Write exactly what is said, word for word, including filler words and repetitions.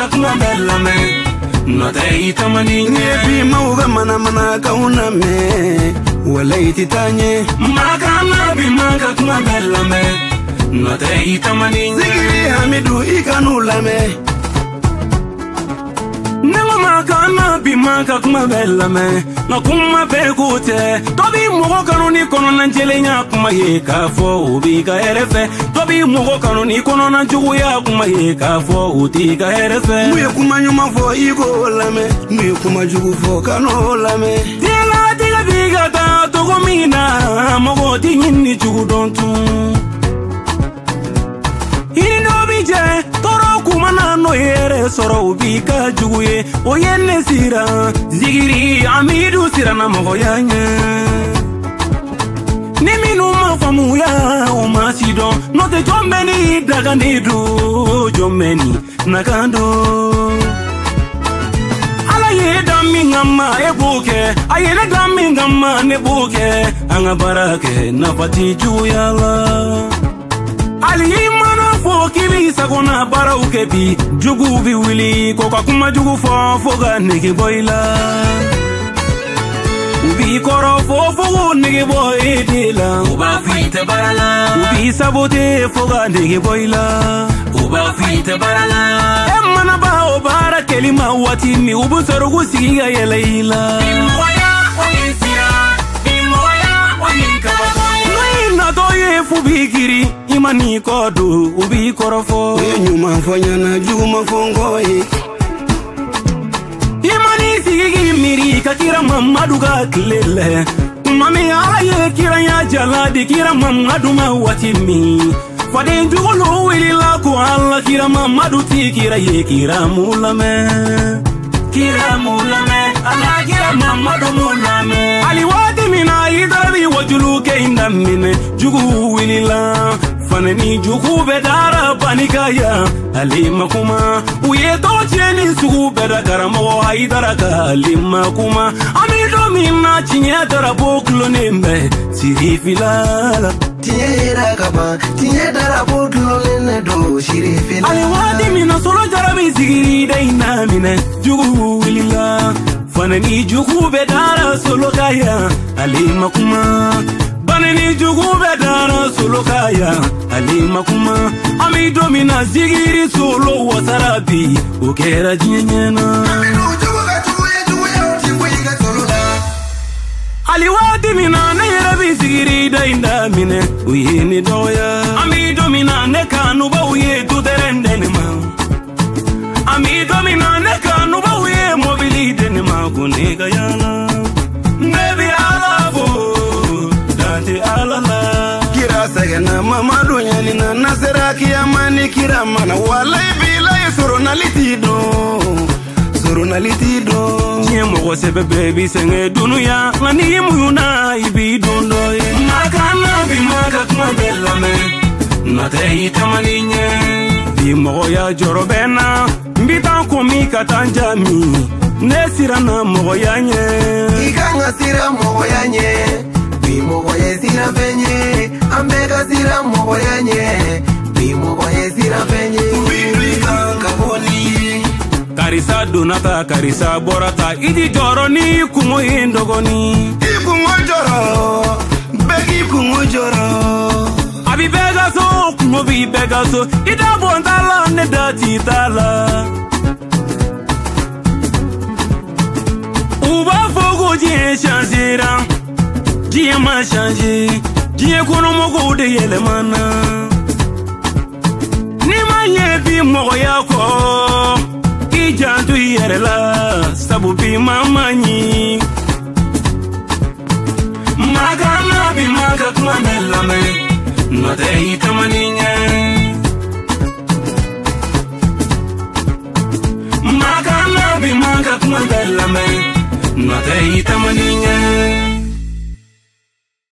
kuma bella me nota itamani nyebi mauga mana mana kauna me walaiti tanye makana bi maka kuma bella me nota itamani zigiri hamidu ikanula me Nemo makana bi maka kuma bella me na kuma bekute tobi mugo kanoni kono na njelenya kuma ye kafo ubi ka erefe tobi mugo kanoni kono na jugu ya kuma ye kafo uti ka erefe muye kuma nyuma fo igo lame muye kuma jugu fo kano lame tela tela biga ta to gomina mogo tinni jugu dontu ini no bije toro kuma na no yere soro ubi ka jugu ye o yenne sira zigiri amidu sira na mogo yanye Niminu mafamu ya umasido Note jombeni daganidu Jombeni nakando Ala ye dami ngama ebuke Ayele dami ngama nebuke Anga barake nafati juyala Ali imana fo kibi sakona bara ukebi Jugu bi wili koka kuma jugu fo foga niki boila Ubi koro fofo nige boy dila Uba fite barala Ubi sabote foga nige boyla Uba fite barala Emmana ba obara kelima watini ubu sorugu sigiga yeleila Imoya onisira Imoya onikababoy Noina doye fubikiri imani kodu ubi koro fo Uye nyuma fanyana juma fongoye Imani sigi miri kakira mamadu ka kilele Mami ala ye kira ya jaladi kira mamadu ma watimi Fade njugulu wili la ku ala kira mamadu ti kira ye kira mulame Kira mulame Ala kira mamadu mulame Ali wati mina idarabi wajulu ke indamine Jugu wili la Fanani jugu bedara panikaya Alima kuma Uye tocheni sugu beda karamo Haidaraka alima kuma Amido mina chinye darabo klonembe Sirifi lala Tiye rakaba Tiye darabo klolene do shirifi lala Ali wadi mina solo jarabi sigiri daina mine Jugu wilila Fanani jugu bedara solo kaya Alima kuma Baneni jugu bedara solo kaya Alima kuma Amido mina zigiri solo wasarabi Ukera jinyena Aliwati mina ne yerabi zigiri da inda mine Uyeni doya Amido mina ne kanu ba uye tuterende nima Amido mina ne kanu ba uye mobili denima Kunega yana Nebi alafo Dante alala Kira sagana mamadu nyani na nasera kiyamani kira mana Walai bilai soronaliti do Soronaliti do Nye mogo sebe baby senge dunuya Lani imuyuna ibi dundoye Makana bi maka kuma bella me Nata itamani nye Bi mogo ya joro bena Mbita komi katanjami Nesira na mogo ya nye Ikanga sira mogo ya nye Bi mogo ye sira penye Ambega sira mogo ya nye Bi mogo ye sira penye Ubiblika kaboni Karisa donata karisa borata Idi joro ni kumo indogoni Ikungo joro Begi kungo joro Abi bega so kumo bi bega so Ida bontala ne dati tala Uba fogo jie changira Jie ma changi Jie kono mogo de yele mana Ni ma yebi mogo yako Ijantu yerela Sabu bi mamanyi Makana bi maka kuma bella me Nata itamani nye Makana bi maka kuma bella me Nata itamani nye